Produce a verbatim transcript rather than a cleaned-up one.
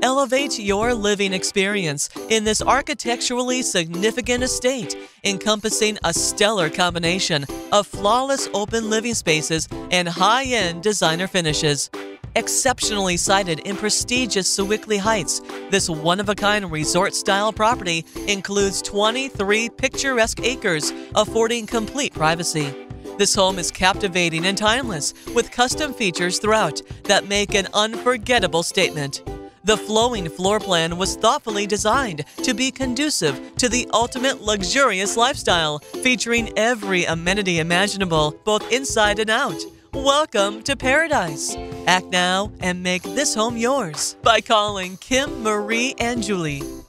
Elevate your living experience in this architecturally significant estate, encompassing a stellar combination of flawless open living spaces and high-end designer finishes. Exceptionally sited in prestigious Sewickley Heights, this one-of-a-kind resort-style property includes twenty-three picturesque acres, affording complete privacy. This home is captivating and timeless, with custom features throughout that make an unforgettable statement. The flowing floor plan was thoughtfully designed to be conducive to the ultimate luxurious lifestyle, featuring every amenity imaginable, both inside and out. Welcome to paradise. Act now and make this home yours by calling Kim Marie Angiulli.